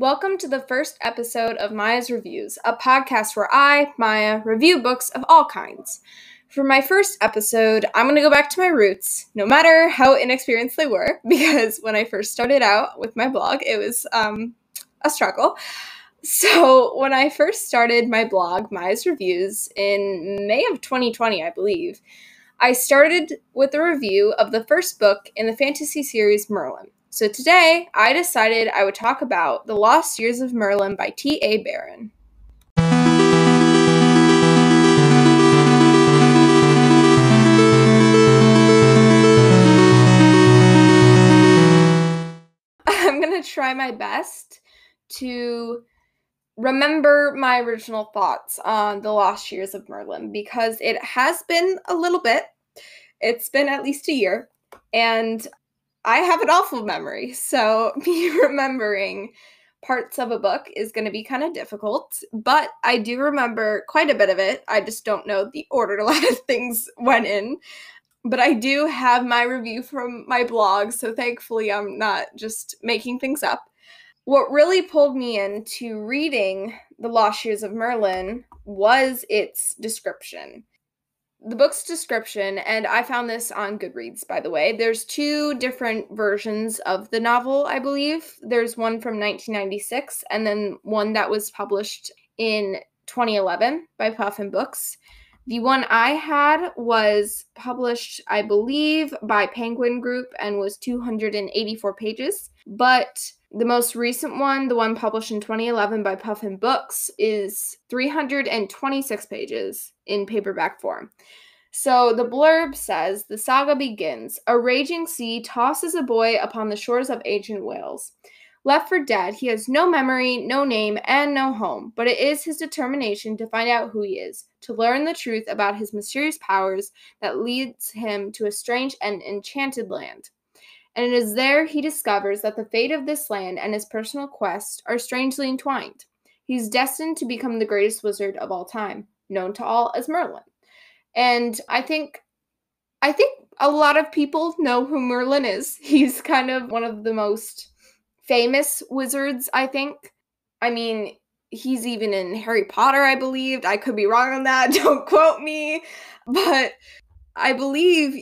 Welcome to the first episode of Maya's Reviews, a podcast where I, Maya, review books of all kinds. For my first episode, I'm going to go back to my roots, no matter how inexperienced they were, because when I first started out with my blog, it was a struggle. So when I first started my blog, Maya's Reviews, in May of 2020, I believe, I started with a review of the first book in the fantasy series Merlin. So today, I decided I would talk about The Lost Years of Merlin by T.A. Barron. I'm going to try my best to remember my original thoughts on The Lost Years of Merlin, because it has been a little bit. It's been at least a year, and I have an awful memory, so me remembering parts of a book is going to be kind of difficult, but I do remember quite a bit of it. I just don't know the order a lot of things went in, but I do have my review from my blog, so thankfully I'm not just making things up. What really pulled me into reading The Lost Years of Merlin was its description. The book's description, and I found this on Goodreads, by the way. There's two different versions of the novel, I believe. There's one from 1996, and then one that was published in 2011 by Puffin Books. The one I had was published, I believe, by Penguin Group and was 284 pages. But the most recent one, the one published in 2011 by Puffin Books, is 326 pages in paperback form. So the blurb says, the saga begins. A raging sea tosses a boy upon the shores of ancient Wales. Left for dead, he has no memory, no name, and no home, but it is his determination to find out who he is, to learn the truth about his mysterious powers that leads him to a strange and enchanted land. And it is there he discovers that the fate of this land and his personal quest are strangely entwined. He's destined to become the greatest wizard of all time, known to all as Merlin. And I think a lot of people know who Merlin is. He's kind of one of the most famous wizards, I think. I mean, he's even in Harry Potter, I believe. I could be wrong on that. Don't quote me. But I believe,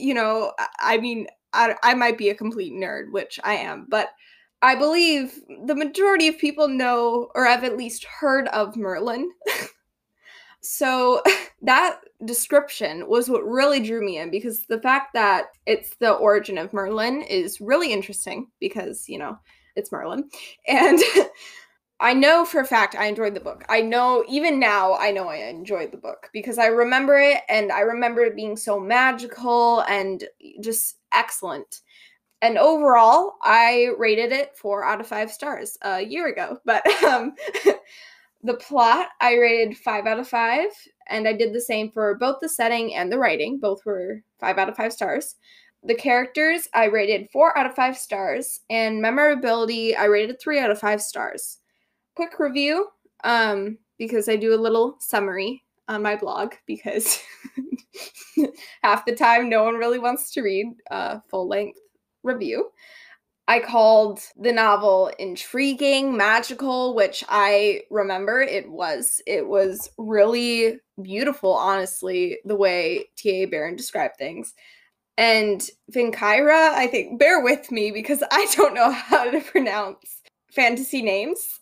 I might be a complete nerd, which I am. But I believe the majority of people know or have at least heard of Merlin. So that description was what really drew me in, because the fact that it's the origin of Merlin is really interesting because, it's Merlin. And I know for a fact I enjoyed the book. I know, even now, I know I enjoyed the book because I remember it, and I remember it being so magical and just excellent. And overall, I rated it 4 out of 5 stars a year ago. But the plot, I rated 5 out of 5, and I did the same for both the setting and the writing. Both were 5 out of 5 stars. The characters, I rated 4 out of 5 stars, and memorability, I rated 3 out of 5 stars. Quick review, because I do a little summary on my blog, because half the time no one really wants to read a full-length review. I called the novel intriguing, magical, which I remember it was. It was really beautiful, honestly, the way T.A. Barron described things. And Finkyra, I think, bear with me because I don't know how to pronounce fantasy names.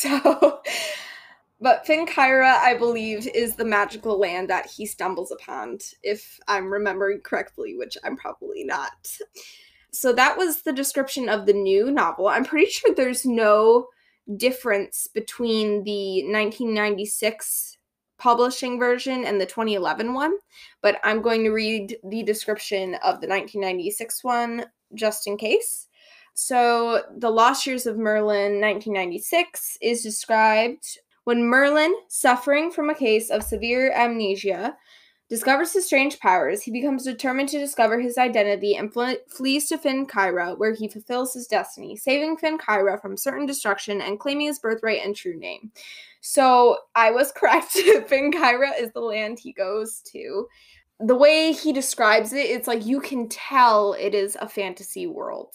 But Finkyra, I believe, is the magical land that he stumbles upon, if I'm remembering correctly, which I'm probably not. So that was the description of the new novel. I'm pretty sure there's no difference between the 1996 publishing version and the 2011 one, but I'm going to read the description of the 1996 one just in case. So, The Lost Years of Merlin, 1996, is described when Merlin, suffering from a case of severe amnesia, discovers his strange powers. He becomes determined to discover his identity and flees to Finkyra, where he fulfills his destiny, saving Finkyra from certain destruction and claiming his birthright and true name. So I was correct. Finkyra is the land he goes to. The way he describes it, it's like you can tell it is a fantasy world.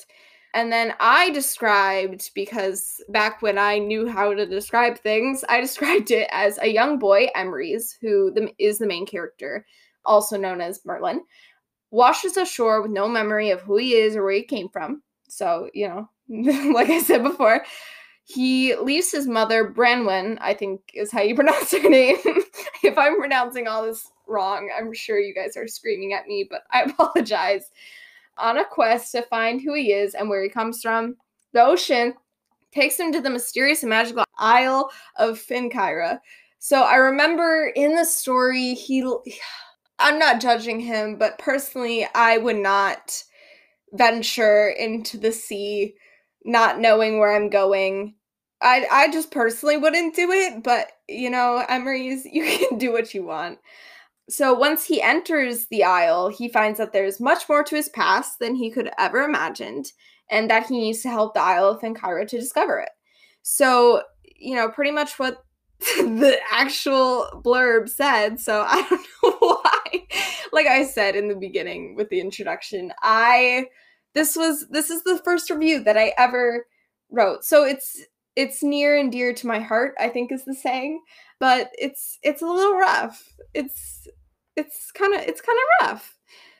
And then I described, because back when I knew how to describe things, I described it as a young boy, Emery's, who is the main character, also known as Merlin, washes ashore with no memory of who he is or where he came from. So, like I said before, he leaves his mother, Branwen, I think is how you pronounce her name. If I'm pronouncing all this wrong, I'm sure you guys are screaming at me, but I apologize. On a quest to find who he is and where he comes from, the ocean takes him to the mysterious and magical Isle of Finkyra. So I remember in the story, I'm not judging him, but personally, I would not venture into the sea not knowing where I'm going. I just personally wouldn't do it, but, Emery's, you can do what you want. So once he enters the Isle, he finds that there's much more to his past than he could ever imagined, and that he needs to help the Isle of Finkyra to discover it. So, pretty much what the actual blurb said, so I don't know why. Like I said in the beginning with the introduction, this is the first review that I ever wrote. So it's near and dear to my heart, I think is the saying, but it's a little rough. It's kind of rough.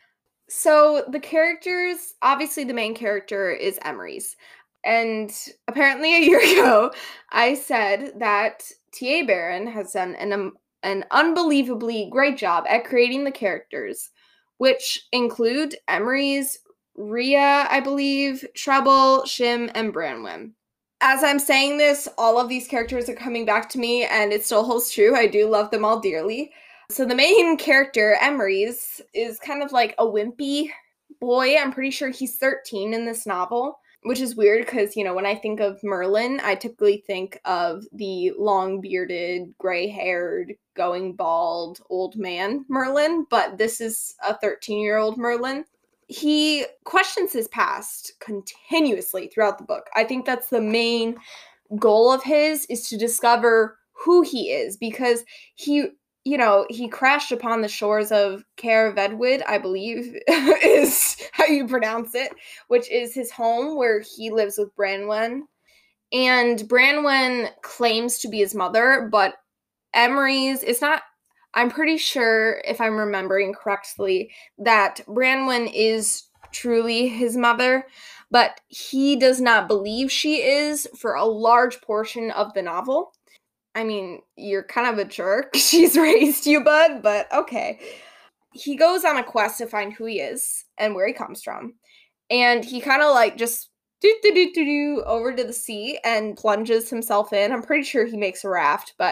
So the characters, obviously the main character is Emery's. And apparently a year ago, I said that T.A. Barron has done an unbelievably great job at creating the characters, which include Emery's, Rhea, I believe, Treble, Shim, and Branwen. As I'm saying this, all of these characters are coming back to me, and it still holds true. I do love them all dearly. So the main character, Emery's, is kind of like a wimpy boy. I'm pretty sure he's 13 in this novel, which is weird because, when I think of Merlin, I typically think of the long-bearded, gray-haired, going bald old man Merlin, but this is a 13-year-old Merlin. He questions his past continuously throughout the book. I think that's the main goal of his, is to discover who he is, because he crashed upon the shores of Caer Vedwyd, I believe is how you pronounce it, which is his home where he lives with Branwen. And Branwen claims to be his mother, but Emery's, it's not, I'm pretty sure, if I'm remembering correctly, that Branwen is truly his mother, but he does not believe she is for a large portion of the novel. I mean, you're kind of a jerk. She's raised you, bud, but okay. He goes on a quest to find who he is and where he comes from. And he kind of like just over to the sea and plunges himself in. I'm pretty sure he makes a raft, but,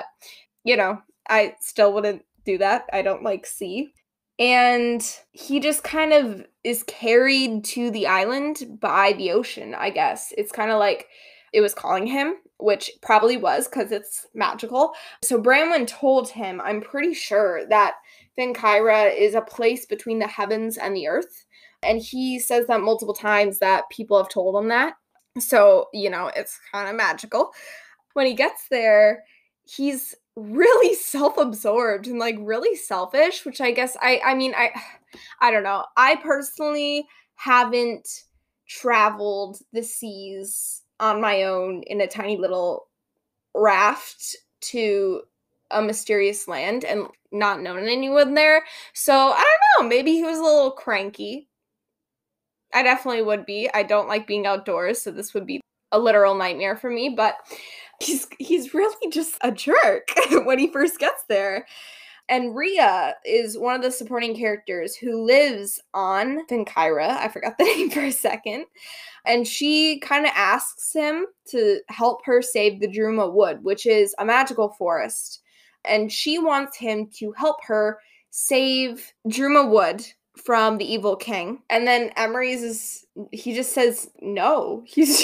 I still wouldn't do that. I don't like sea. And he just kind of is carried to the island by the ocean, I guess. It's kind of like it was calling him, which probably was because it's magical. So Branwen told him, I'm pretty sure, that Finkyra is a place between the heavens and the earth. And he says that multiple times, that people have told him that. So, it's kind of magical. When he gets there, he's really self-absorbed and like really selfish, which I guess I don't know. I personally haven't traveled the seas on my own in a tiny little raft to a mysterious land and not known anyone there. So I don't know, maybe he was a little cranky. I definitely would be. I don't like being outdoors, so this would be a literal nightmare for me, but he's really just a jerk when he first gets there. And Rhea is one of the supporting characters who lives on Finkyra. I forgot the name for a second. And she kind of asks him to help her save the Druma Wood, which is a magical forest. And she wants him to help her save Druma Wood from the evil king. And then Emery's he just says no.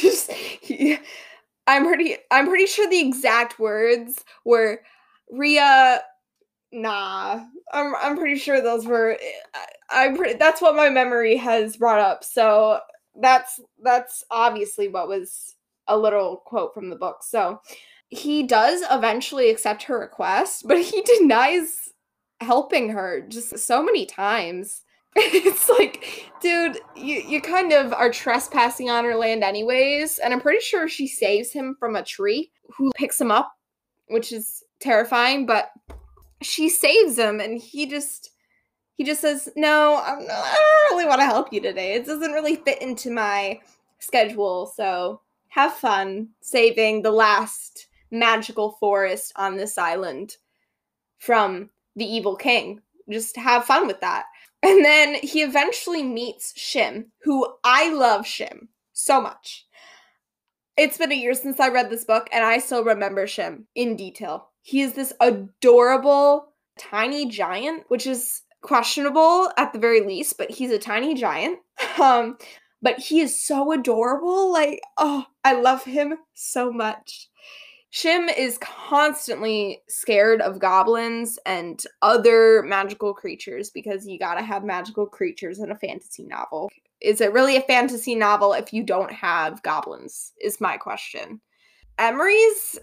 I'm pretty sure the exact words were, Rhea, nah. I'm pretty sure those were, that's what my memory has brought up. So that's obviously what was a literal quote from the book. So he does eventually accept her request, but he denies helping her just so many times. It's like, dude, you kind of are trespassing on her land anyways, and I'm pretty sure she saves him from a tree who picks him up, which is terrifying, but she saves him and he just says, "No, I don't really want to help you today. It doesn't really fit into my schedule. So, have fun saving the last magical forest on this island from the evil king. Just have fun with that." And then he eventually meets Shim, who I love Shim so much. It's been a year since I read this book, and I still remember Shim in detail. He is this adorable, tiny giant, which is questionable at the very least, but he's a tiny giant. Um, but he is so adorable. Like, oh, I love him so much. Shim is constantly scared of goblins and other magical creatures because you gotta have magical creatures in a fantasy novel. Is it really a fantasy novel if you don't have goblins, is my question. Emery's,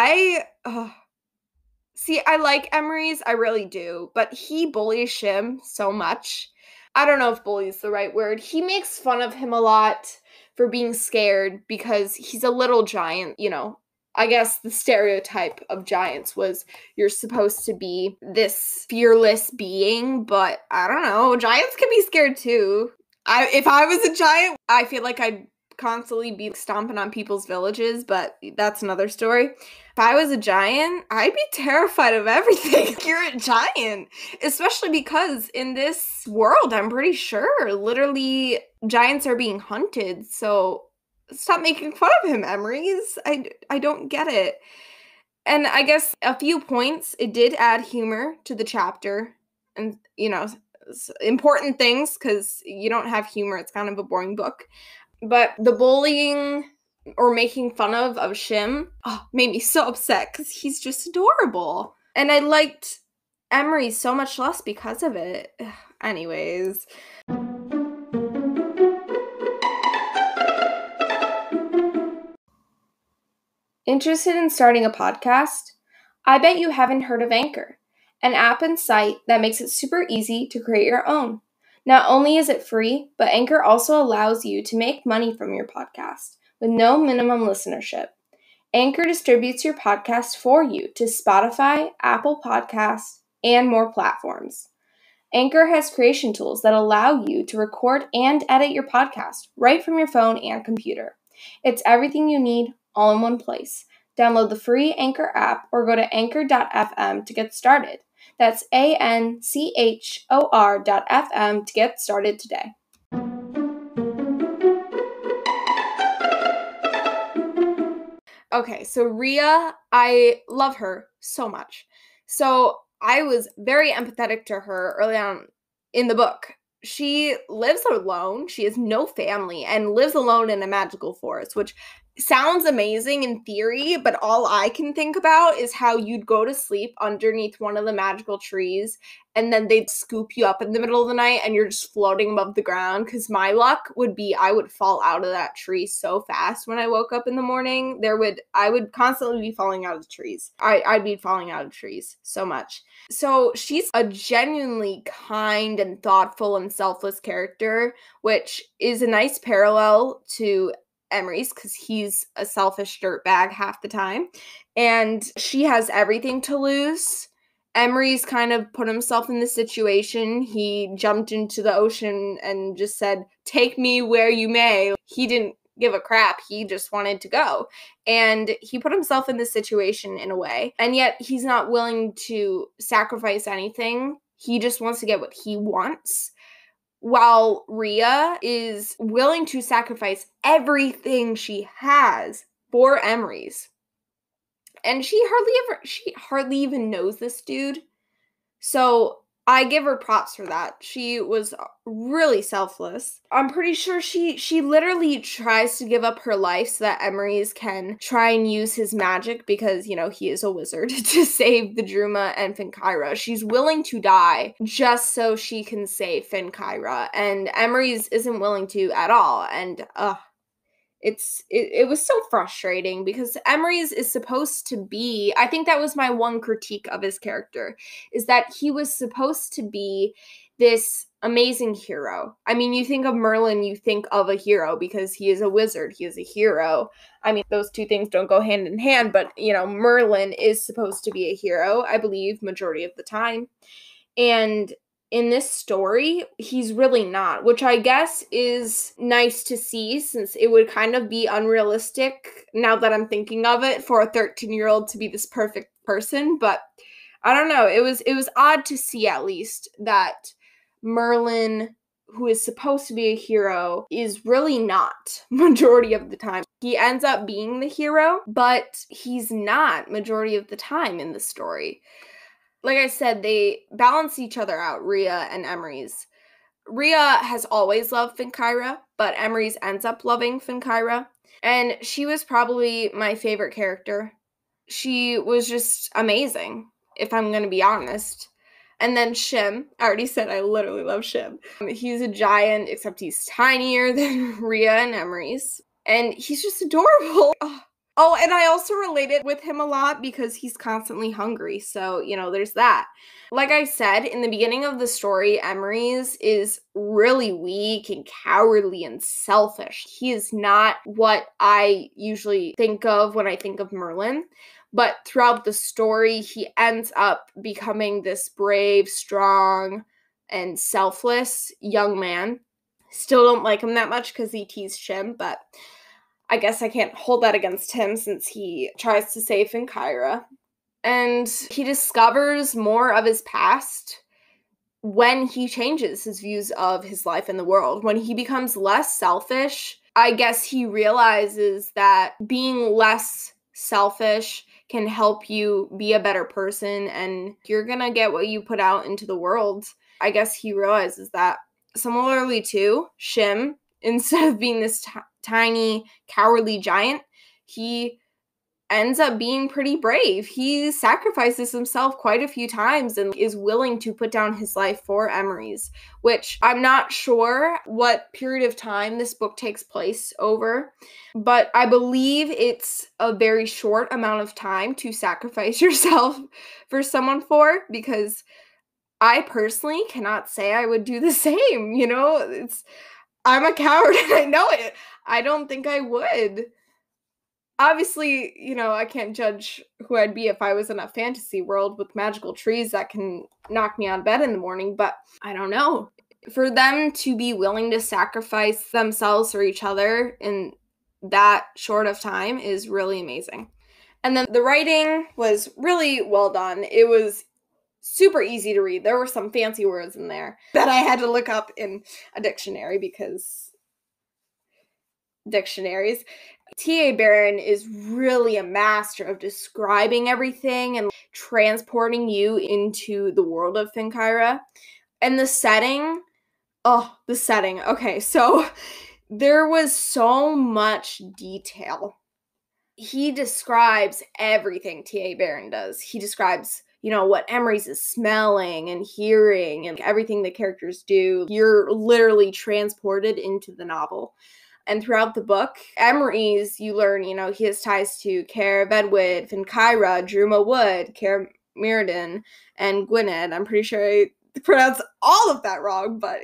I like Emery's, I really do, but he bullies Shim so much. I don't know if bully is the right word. He makes fun of him a lot for being scared because he's a little giant, I guess the stereotype of giants was you're supposed to be this fearless being, but I don't know, giants can be scared too. If I was a giant, I feel like I'd constantly be stomping on people's villages, but that's another story. If I was a giant, I'd be terrified of everything. You're a giant, especially because in this world, I'm pretty sure literally giants are being hunted. So stop making fun of him, Emery's. I don't get it. And I guess a few points, it did add humor to the chapter and, important things because you don't have humor. It's kind of a boring book. But the bullying or making fun of Shim made me so upset because he's just adorable. And I liked Emery so much less because of it. Anyways. Interested in starting a podcast? I bet you haven't heard of Anchor, an app and site that makes it super easy to create your own. Not only is it free, but Anchor also allows you to make money from your podcast with no minimum listenership. Anchor distributes your podcast for you to Spotify, Apple Podcasts, and more platforms. Anchor has creation tools that allow you to record and edit your podcast right from your phone and computer. It's everything you need all in one place. Download the free Anchor app or go to anchor.fm to get started. That's ANCHOR.FM to get started today. Okay, so Rhea, I love her so much. So I was very empathetic to her early on in the book. She lives alone. She has no family and lives alone in a magical forest, which sounds amazing in theory, but all I can think about is how you'd go to sleep underneath one of the magical trees and then they'd scoop you up in the middle of the night and you're just floating above the ground. Because my luck would be I would fall out of that tree so fast when I woke up in the morning. I would constantly be falling out of trees. I'd be falling out of trees so much. So she's a genuinely kind and thoughtful and selfless character, which is a nice parallel to Emery's because he's a selfish dirtbag half the time. And she has everything to lose. Emery's kind of put himself in this situation. He jumped into the ocean and just said, "Take me where you may." He didn't give a crap. He just wanted to go. And he put himself in this situation in a way. And yet he's not willing to sacrifice anything. He just wants to get what he wants. While Rhea is willing to sacrifice everything she has for Emery's. And she hardly even knows this dude. So I give her props for that. She was really selfless. I'm pretty sure she literally tries to give up her life so that Emery's can try and use his magic because, he is a wizard to save the Druma and Finkyra. She's willing to die just so she can save Finkyra. And Emery's isn't willing to at all. And, it was so frustrating because Emery's is supposed to be, I think that was my one critique of his character, is that he was supposed to be this amazing hero. I mean, you think of Merlin, you think of a hero because he is a wizard, he is a hero. I mean, those two things don't go hand in hand, but, Merlin is supposed to be a hero, I believe, majority of the time. And in this story, he's really not, which I guess is nice to see, since it would kind of be unrealistic, now that I'm thinking of it, for a 13-year-old to be this perfect person. But I don't know, it was odd to see, at least, that Merlin, who is supposed to be a hero, is really not majority of the time. He ends up being the hero, but he's not majority of the time in the story. Like I said, they balance each other out, Rhea and Emery's. Rhea has always loved Finkyra, but Emery's ends up loving Finkyra. And she was probably my favorite character. She was just amazing, if I'm going to be honest. And then Shim. I already said I literally love Shim. He's a giant, except he's tinier than Rhea and Emery's. And he's just adorable. Oh, and I also related with him a lot because he's constantly hungry. So, there's that. Like I said, in the beginning of the story, Emery's is really weak and cowardly and selfish. He is not what I usually think of when I think of Merlin. But throughout the story, he ends up becoming this brave, strong, and selfless young man. Still don't like him that much because he teased Shim, but I guess I can't hold that against him since he tries to save Finkyra. And he discovers more of his past when he changes his views of his life in the world. When he becomes less selfish, I guess he realizes that being less selfish can help you be a better person, and you're gonna get what you put out into the world. I guess he realizes that. Similarly to Shim, instead of being this tiny, cowardly giant, he ends up being pretty brave. He sacrifices himself quite a few times and is willing to put down his life for Emery's, which I'm not sure what period of time this book takes place over, but I believe it's a very short amount of time to sacrifice yourself for someone for, because I personally cannot say I would do the same, I'm a coward and I know it. I don't think I would. Obviously, I can't judge who I'd be if I was in a fantasy world with magical trees that can knock me out of bed in the morning, but I don't know. For them to be willing to sacrifice themselves for each other in that short of time is really amazing. And then the writing was really well done. It was super easy to read. There were some fancy words in there that I had to look up in a dictionary because dictionaries. T.A. Barron is really a master of describing everything and transporting you into the world of Finkyra. And the setting, okay, so there was so much detail. He describes everything T.A. Barron does. He describes, what Emery's is smelling and hearing and everything the characters do. You're literally transported into the novel. And throughout the book, Emery's, you learn, he has ties to Caer Vedwyd, Finkyra, Druma Wood, Caer Mirrodin, and Gwynedd. I'm pretty sure I pronounced all of that wrong, but,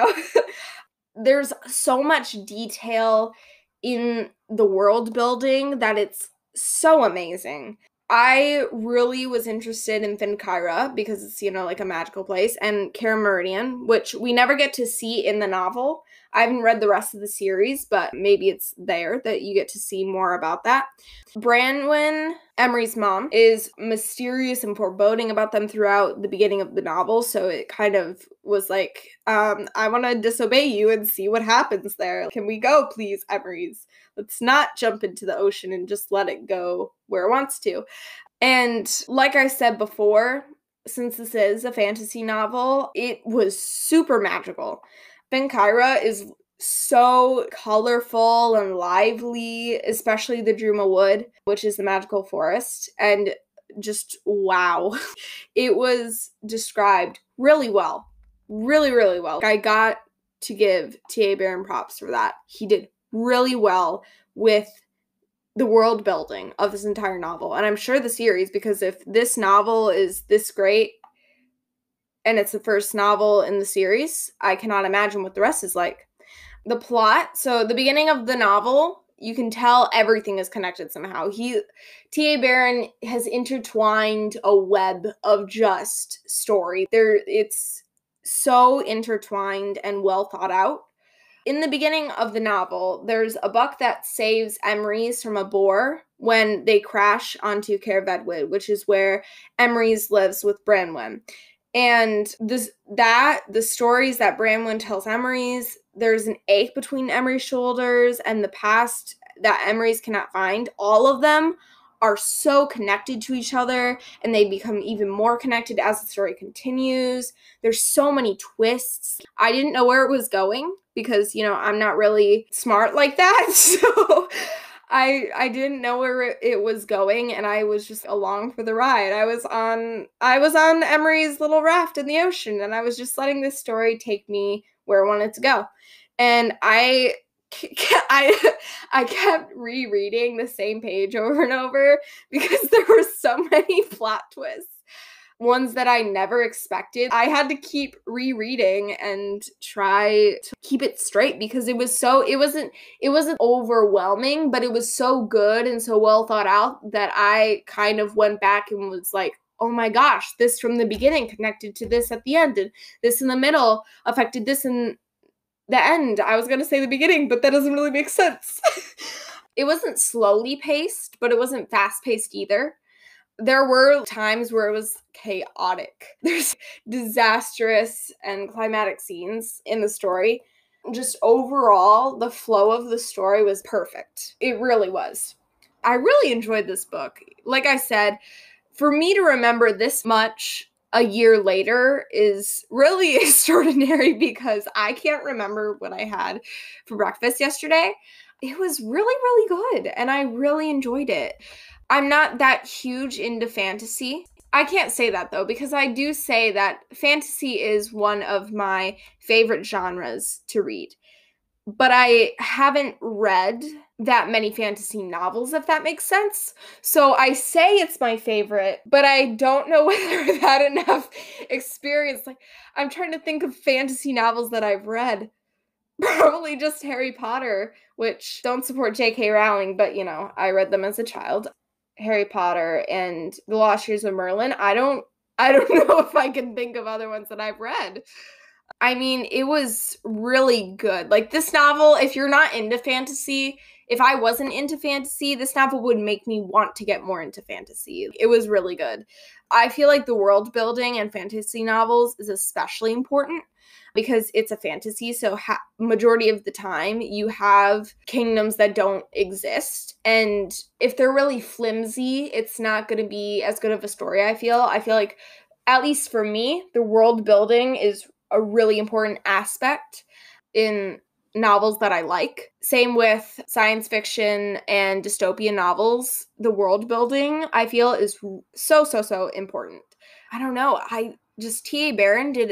there's so much detail in the world building that it's so amazing. I really was interested in Finkyra because it's, like a magical place, and Caer Mirrodin, which we never get to see in the novel. I haven't read the rest of the series, but maybe it's there that you get to see more about that. Branwen, Emery's mom, is mysterious and foreboding about them throughout the beginning of the novel, so it kind of was like, I want to disobey you and see what happens there. Can we go, please, Emery's? Let's not jump into the ocean and just let it go where it wants to. And like I said before, since this is a fantasy novel, it was super magical. Finkyra is so colorful and lively, especially the Druma Wood, which is the magical forest, and just wow. It was described really well. Really, really well. I got to give T.A. Barron props for that. He did really well with the world building of this entire novel, and I'm sure the series, because if this novel is this great, and it's the first novel in the series. I cannot imagine what the rest is like. The plot, so the beginning of the novel, you can tell everything is connected somehow. T.A. Barron has intertwined a web of just story. It's so intertwined and well thought out. In the beginning of the novel, there's a buck that saves Emery's from a boar when they crash onto Cair Vedwyd, which is where Emery's lives with Branwen. And the stories that Branwen tells Emery's, there's an ache between Emery's shoulders and the past that Emery's cannot find. All of them are so connected to each other, and they become even more connected as the story continues. There's so many twists. I didn't know where it was going because, I'm not really smart like that. So I didn't know where it was going, and I was just along for the ride. I was on Emery's little raft in the ocean, and I was just letting this story take me where I wanted to go. And I kept rereading the same page over and over because there were so many plot twists, ones that I never expected. I had to keep rereading and try to keep it straight because it wasn't overwhelming, but it was so good and so well thought out that I kind of went back and was like, oh my gosh, this from the beginning connected to this at the end, and this in the middle affected this in the end. I was going to say the beginning, but that doesn't really make sense. It wasn't slowly paced, but it wasn't fast paced either. There were times where it was chaotic. There's disastrous and climatic scenes in the story. Just overall, the flow of the story was perfect. It really was. I really enjoyed this book. Like I said, for me to remember this much a year later is really extraordinary because I can't remember what I had for breakfast yesterday. It was really, really good, and I really enjoyed it. I'm not that huge into fantasy. I can't say that, though, because I do say that fantasy is one of my favorite genres to read. But I haven't read that many fantasy novels, if that makes sense. So I say it's my favorite, but I don't know whether I've had enough experience. Like, I'm trying to think of fantasy novels that I've read. Probably just Harry Potter, which don't support J.K. Rowling, but, I read them as a child. Harry Potter and The Lost Years of Merlin. I don't know if I can think of other ones that I've read. I mean, it was really good. Like, this novel, if you're not into fantasy, if I wasn't into fantasy, this novel would make me want to get more into fantasy. It was really good. I feel like the world building in fantasy novels is especially important because it's a fantasy, so majority of the time you have kingdoms that don't exist, and if they're really flimsy, it's not going to be as good of a story, I feel like, at least for me, the world building is a really important aspect in novels that I like. Same with science fiction and dystopian novels. The world building, I feel, is so important. I don't know. T.A. Barron did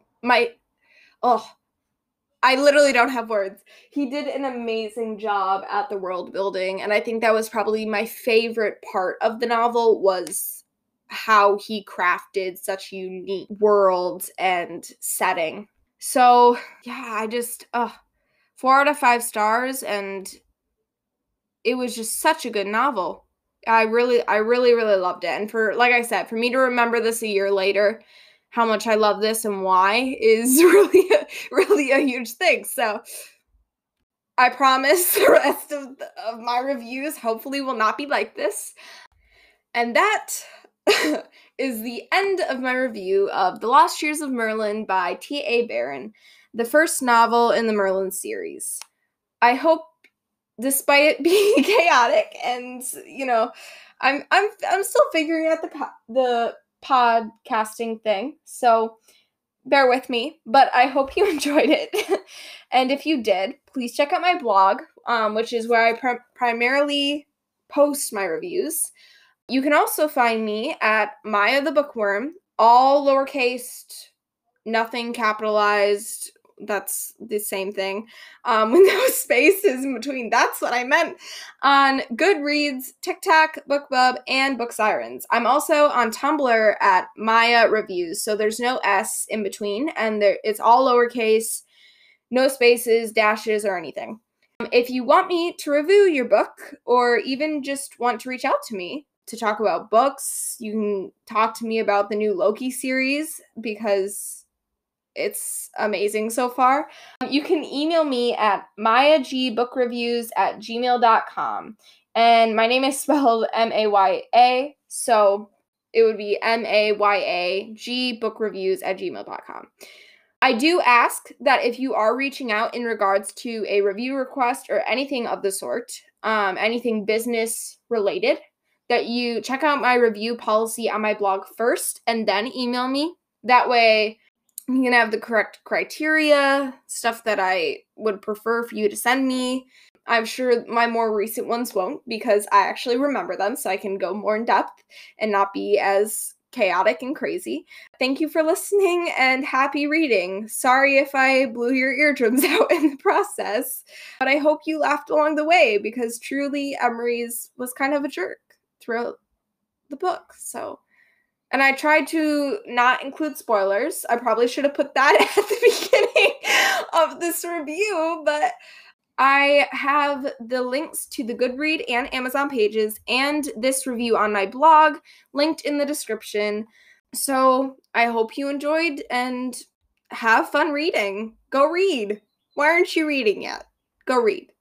I literally don't have words. He did an amazing job at the world building, and I think that was probably my favorite part of the novel was how he crafted such a unique world and setting. So, yeah, I just 4 out of 5 stars, and it was just such a good novel. I really loved it. And like I said, for me to remember this a year later, how much I love this and why is really a huge thing. So I promise the rest of my reviews hopefully will not be like this. And that is the end of my review of The Lost Years of Merlin by T.A. Barron, the first novel in the Merlin series. I hope, despite it being chaotic and, I'm still figuring out the podcasting thing, so bear with me, but I hope you enjoyed it. And if you did, please check out my blog, which is where I primarily post my reviews. You can also find me at Maya the Bookworm, all lowercase, nothing capitalized, that's the same thing. With no spaces in between. That's what I meant. On Goodreads, TikTok, BookBub, and Book Sirens. I'm also on Tumblr at Maya Reviews, so there's no S in between, and it's all lowercase, no spaces, dashes, or anything. If you want me to review your book, or even just want to reach out to me to talk about books, you can talk to me about the new Loki series, because it's amazing so far. You can email me at mayagbookreviews@gmail.com. And my name is spelled M-A-Y-A, so it would be MAYAG bookreviews@gmail.com. I do ask that if you are reaching out in regards to a review request or anything of the sort, anything business related, that you check out my review policy on my blog first and then email me. That way you can have the correct criteria, stuff that I would prefer for you to send me. I'm sure my more recent ones won't, because I actually remember them, so I can go more in depth and not be as chaotic and crazy. Thank you for listening, and happy reading. Sorry if I blew your eardrums out in the process, but I hope you laughed along the way, because truly Emery's was kind of a jerk throughout the book. And I tried to not include spoilers. I probably should have put that at the beginning of this review, but I have the links to the Goodread and Amazon pages and this review on my blog linked in the description. So I hope you enjoyed and have fun reading. Go read. Why aren't you reading yet? Go read.